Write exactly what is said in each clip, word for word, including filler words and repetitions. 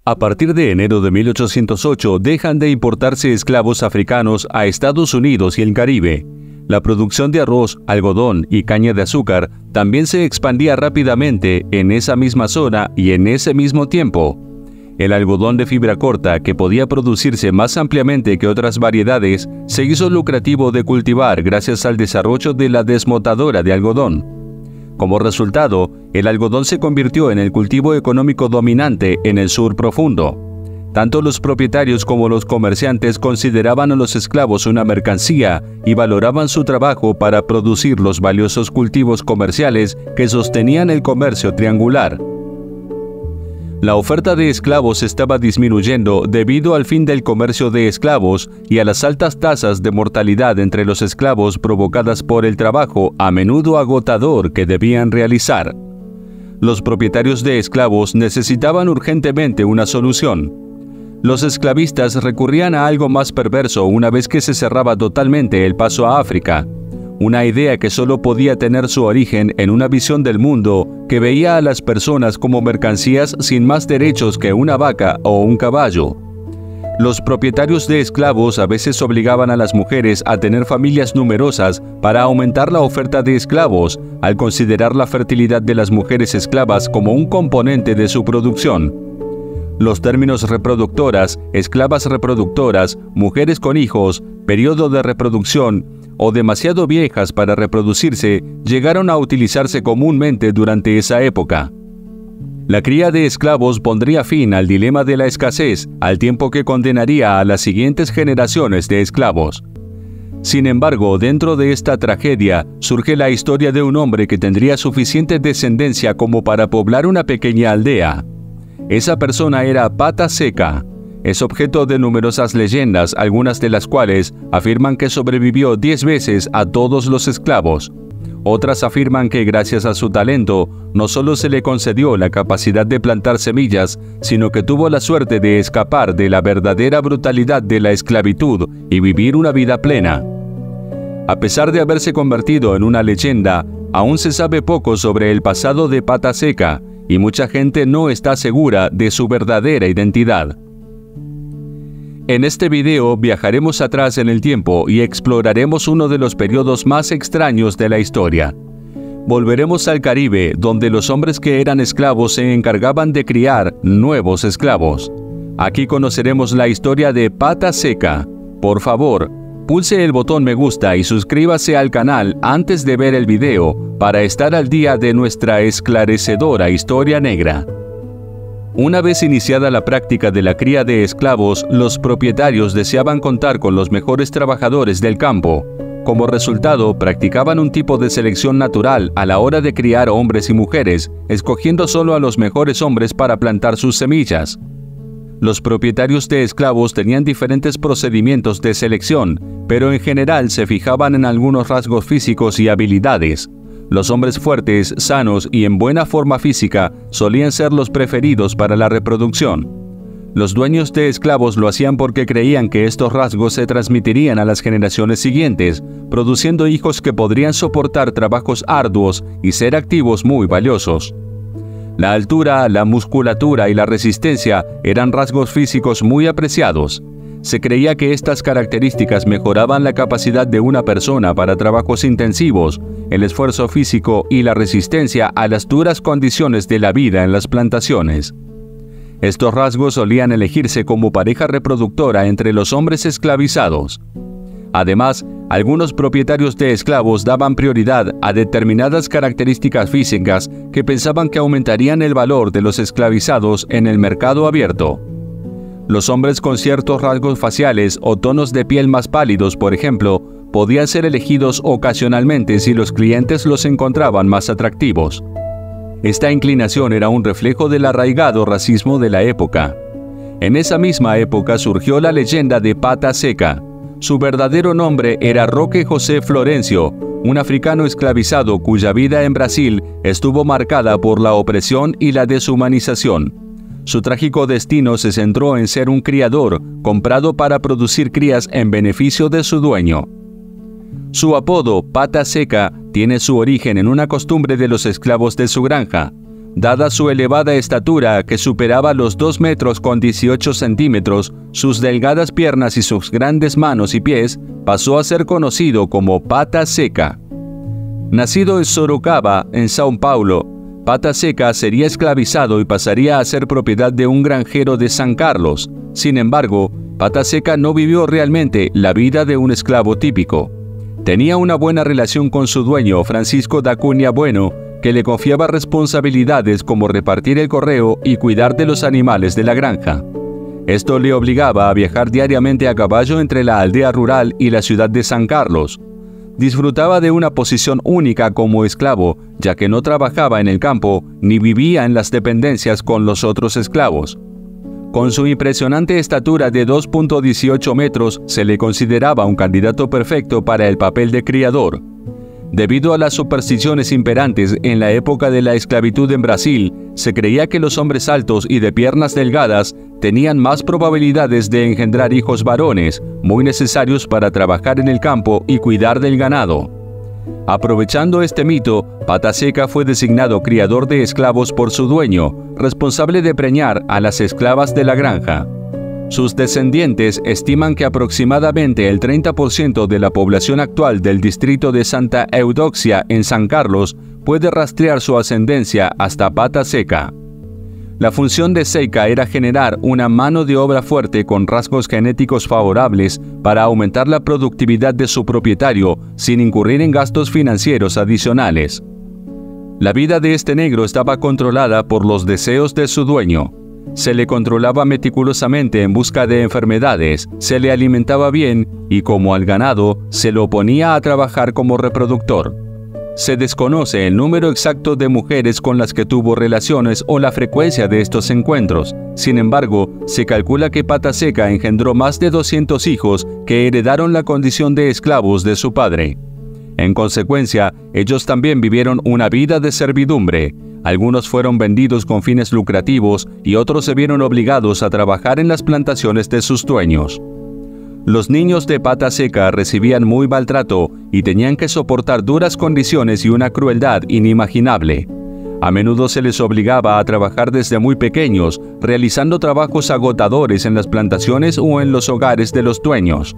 A partir de enero de mil ochocientos ocho dejan de importarse esclavos africanos a Estados Unidos y el Caribe. La producción de arroz, algodón y caña de azúcar también se expandía rápidamente en esa misma zona y en ese mismo tiempo. El algodón de fibra corta, que podía producirse más ampliamente que otras variedades, se hizo lucrativo de cultivar gracias al desarrollo de la desmotadora de algodón. Como resultado, el algodón se convirtió en el cultivo económico dominante en el sur profundo. Tanto los propietarios como los comerciantes consideraban a los esclavos una mercancía y valoraban su trabajo para producir los valiosos cultivos comerciales que sostenían el comercio triangular. La oferta de esclavos estaba disminuyendo debido al fin del comercio de esclavos y a las altas tasas de mortalidad entre los esclavos provocadas por el trabajo a menudo agotador que debían realizar. Los propietarios de esclavos necesitaban urgentemente una solución. Los esclavistas recurrían a algo más perverso una vez que se cerraba totalmente el paso a África. Una idea que solo podía tener su origen en una visión del mundo que veía a las personas como mercancías sin más derechos que una vaca o un caballo. Los propietarios de esclavos a veces obligaban a las mujeres a tener familias numerosas para aumentar la oferta de esclavos, al considerar la fertilidad de las mujeres esclavas como un componente de su producción. Los términos reproductoras, esclavas reproductoras, mujeres con hijos, periodo de reproducción o demasiado viejas para reproducirse llegaron a utilizarse comúnmente durante esa época. La cría de esclavos pondría fin al dilema de la escasez, al tiempo que condenaría a las siguientes generaciones de esclavos. Sin embargo, dentro de esta tragedia surge la historia de un hombre que tendría suficiente descendencia como para poblar una pequeña aldea. Esa persona era Pata Seca. Es objeto de numerosas leyendas, algunas de las cuales afirman que sobrevivió diez veces a todos los esclavos. Otras afirman que gracias a su talento, no solo se le concedió la capacidad de plantar semillas, sino que tuvo la suerte de escapar de la verdadera brutalidad de la esclavitud y vivir una vida plena. A pesar de haberse convertido en una leyenda, aún se sabe poco sobre el pasado de Pata Seca, y mucha gente no está segura de su verdadera identidad. En este video viajaremos atrás en el tiempo y exploraremos uno de los periodos más extraños de la historia. Volveremos al Caribe, donde los hombres que eran esclavos se encargaban de criar nuevos esclavos. Aquí conoceremos la historia de Pata Seca. Por favor, pulse el botón me gusta y suscríbase al canal antes de ver el video para estar al día de nuestra esclarecedora historia negra. Una vez iniciada la práctica de la cría de esclavos, los propietarios deseaban contar con los mejores trabajadores del campo. Como resultado, practicaban un tipo de selección natural a la hora de criar hombres y mujeres, escogiendo solo a los mejores hombres para plantar sus semillas. Los propietarios de esclavos tenían diferentes procedimientos de selección, pero en general se fijaban en algunos rasgos físicos y habilidades. Los hombres fuertes, sanos y en buena forma física solían ser los preferidos para la reproducción. Los dueños de esclavos lo hacían porque creían que estos rasgos se transmitirían a las generaciones siguientes, produciendo hijos que podrían soportar trabajos arduos y ser activos muy valiosos. La altura, la musculatura y la resistencia eran rasgos físicos muy apreciados. Se creía que estas características mejoraban la capacidad de una persona para trabajos intensivos, el esfuerzo físico y la resistencia a las duras condiciones de la vida en las plantaciones. Estos rasgos solían elegirse como pareja reproductora entre los hombres esclavizados. Además, algunos propietarios de esclavos daban prioridad a determinadas características físicas que pensaban que aumentarían el valor de los esclavizados en el mercado abierto. Los hombres con ciertos rasgos faciales o tonos de piel más pálidos, por ejemplo, podían ser elegidos ocasionalmente si los clientes los encontraban más atractivos. Esta inclinación era un reflejo del arraigado racismo de la época. En esa misma época surgió la leyenda de Pata Seca. Su verdadero nombre era Roque José Florencio, un africano esclavizado cuya vida en Brasil estuvo marcada por la opresión y la deshumanización. Su trágico destino se centró en ser un criador, comprado para producir crías en beneficio de su dueño. Su apodo, Pata Seca, tiene su origen en una costumbre de los esclavos de su granja. Dada su elevada estatura, que superaba los dos metros con dieciocho centímetros, sus delgadas piernas y sus grandes manos y pies, pasó a ser conocido como Pata Seca. Nacido en Sorocaba, en São Paulo, Pata Seca sería esclavizado y pasaría a ser propiedad de un granjero de San Carlos. Sin embargo, Pata Seca no vivió realmente la vida de un esclavo típico. Tenía una buena relación con su dueño, Francisco da Cunha Bueno, que le confiaba responsabilidades como repartir el correo y cuidar de los animales de la granja. Esto le obligaba a viajar diariamente a caballo entre la aldea rural y la ciudad de San Carlos. Disfrutaba de una posición única como esclavo, ya que no trabajaba en el campo ni vivía en las dependencias con los otros esclavos. Con su impresionante estatura de dos punto dieciocho metros, se le consideraba un candidato perfecto para el papel de criador. Debido a las supersticiones imperantes en la época de la esclavitud en Brasil, se creía que los hombres altos y de piernas delgadas tenían más probabilidades de engendrar hijos varones, muy necesarios para trabajar en el campo y cuidar del ganado. Aprovechando este mito, Pata Seca fue designado criador de esclavos por su dueño, responsable de preñar a las esclavas de la granja. Sus descendientes estiman que aproximadamente el treinta por ciento de la población actual del distrito de Santa Eudoxia en San Carlos puede rastrear su ascendencia hasta Pata Seca. La función de Seca era generar una mano de obra fuerte con rasgos genéticos favorables para aumentar la productividad de su propietario sin incurrir en gastos financieros adicionales. La vida de este negro estaba controlada por los deseos de su dueño. Se le controlaba meticulosamente en busca de enfermedades, se le alimentaba bien y, como al ganado, se lo ponía a trabajar como reproductor. Se desconoce el número exacto de mujeres con las que tuvo relaciones o la frecuencia de estos encuentros. Sin embargo, se calcula que Pata Seca engendró más de doscientos hijos que heredaron la condición de esclavos de su padre. En consecuencia, ellos también vivieron una vida de servidumbre. Algunos fueron vendidos con fines lucrativos y otros se vieron obligados a trabajar en las plantaciones de sus dueños. Los niños de Pata Seca recibían muy maltrato y tenían que soportar duras condiciones y una crueldad inimaginable. A menudo se les obligaba a trabajar desde muy pequeños, realizando trabajos agotadores en las plantaciones o en los hogares de los dueños.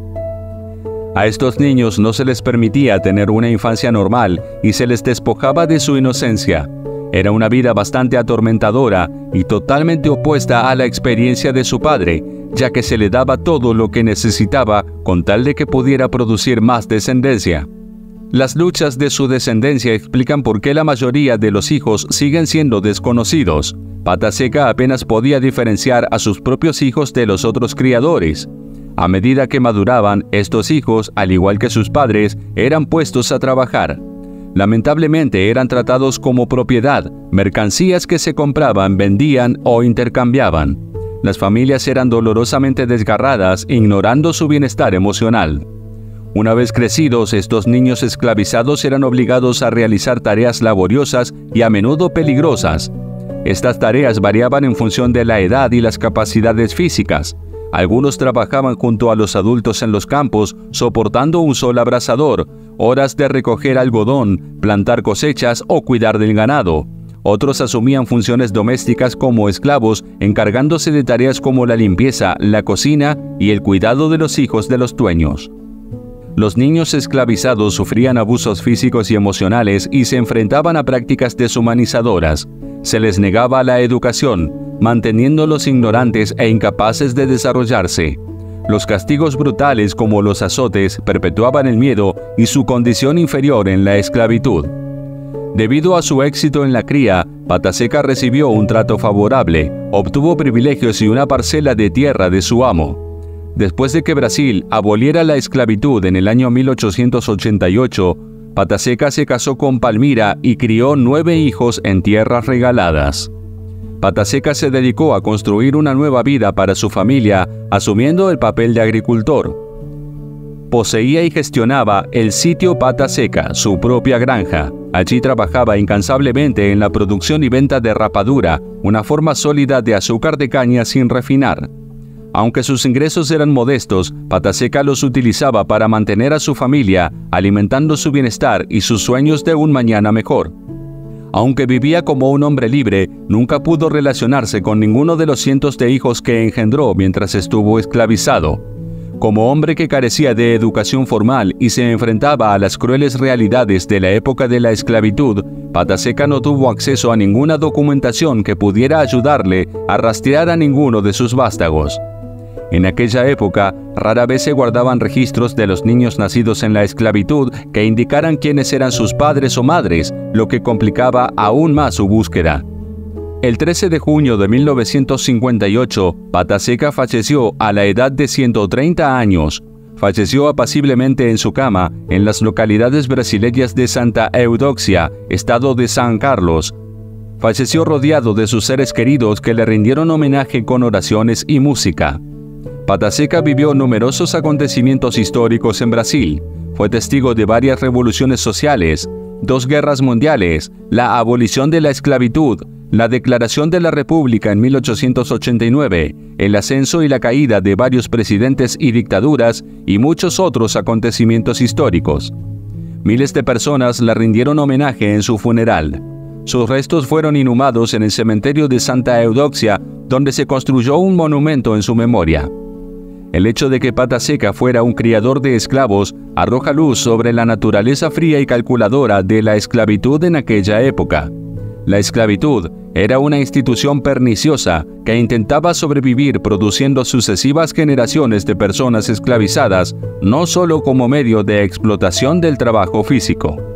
A estos niños no se les permitía tener una infancia normal y se les despojaba de su inocencia. Era una vida bastante atormentadora y totalmente opuesta a la experiencia de su padre, ya que se le daba todo lo que necesitaba con tal de que pudiera producir más descendencia. Las luchas de su descendencia explican por qué la mayoría de los hijos siguen siendo desconocidos. Pata Seca apenas podía diferenciar a sus propios hijos de los otros criadores. A medida que maduraban, estos hijos, al igual que sus padres, eran puestos a trabajar. Lamentablemente eran tratados como propiedad, mercancías que se compraban, vendían o intercambiaban. Las familias eran dolorosamente desgarradas, ignorando su bienestar emocional. Una vez crecidos, estos niños esclavizados eran obligados a realizar tareas laboriosas y a menudo peligrosas. Estas tareas variaban en función de la edad y las capacidades físicas. Algunos trabajaban junto a los adultos en los campos, soportando un sol abrasador, horas de recoger algodón, plantar cosechas o cuidar del ganado. Otros asumían funciones domésticas como esclavos, encargándose de tareas como la limpieza, la cocina y el cuidado de los hijos de los dueños. Los niños esclavizados sufrían abusos físicos y emocionales y se enfrentaban a prácticas deshumanizadoras. Se les negaba la educación, manteniéndolos ignorantes e incapaces de desarrollarse. Los castigos brutales como los azotes perpetuaban el miedo y su condición inferior en la esclavitud. Debido a su éxito en la cría, Pata Seca recibió un trato favorable, obtuvo privilegios y una parcela de tierra de su amo. Después de que Brasil aboliera la esclavitud en el año mil ochocientos ochenta y ocho, Pata Seca se casó con Palmira y crió nueve hijos en tierras regaladas. Pata Seca se dedicó a construir una nueva vida para su familia, asumiendo el papel de agricultor. Poseía y gestionaba el sitio Pata Seca, su propia granja. Allí trabajaba incansablemente en la producción y venta de rapadura, una forma sólida de azúcar de caña sin refinar. Aunque sus ingresos eran modestos, Pata Seca los utilizaba para mantener a su familia, alimentando su bienestar y sus sueños de un mañana mejor. Aunque vivía como un hombre libre, nunca pudo relacionarse con ninguno de los cientos de hijos que engendró mientras estuvo esclavizado. Como hombre que carecía de educación formal y se enfrentaba a las crueles realidades de la época de la esclavitud, Pataseca no tuvo acceso a ninguna documentación que pudiera ayudarle a rastrear a ninguno de sus vástagos. En aquella época, rara vez se guardaban registros de los niños nacidos en la esclavitud que indicaran quiénes eran sus padres o madres, lo que complicaba aún más su búsqueda. El trece de junio de mil novecientos cincuenta y ocho, Pataseca falleció a la edad de ciento treinta años. Falleció apaciblemente en su cama en las localidades brasileñas de Santa Eudoxia, estado de San Carlos. Falleció rodeado de sus seres queridos que le rindieron homenaje con oraciones y música. Pataseca vivió numerosos acontecimientos históricos en Brasil. Fue testigo de varias revoluciones sociales, dos guerras mundiales, la abolición de la esclavitud, la declaración de la República en mil ochocientos ochenta y nueve, el ascenso y la caída de varios presidentes y dictaduras y muchos otros acontecimientos históricos. Miles de personas le rindieron homenaje en su funeral. Sus restos fueron inhumados en el cementerio de Santa Eudoxia, donde se construyó un monumento en su memoria. El hecho de que Pataseca fuera un criador de esclavos arroja luz sobre la naturaleza fría y calculadora de la esclavitud en aquella época. La esclavitud era una institución perniciosa que intentaba sobrevivir produciendo sucesivas generaciones de personas esclavizadas, no solo como medio de explotación del trabajo físico.